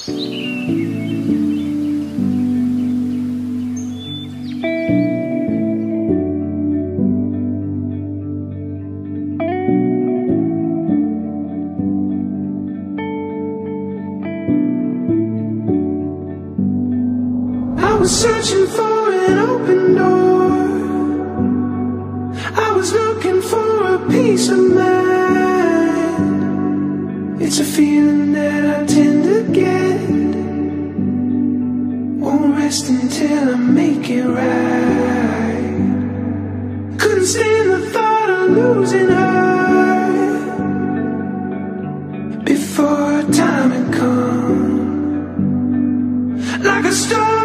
I was searching for an open door. I was looking for a peace of mind. It's a feeling that I tend to get. Won't rest until I make it right. Couldn't stand the thought of losing her before time had come. Like a star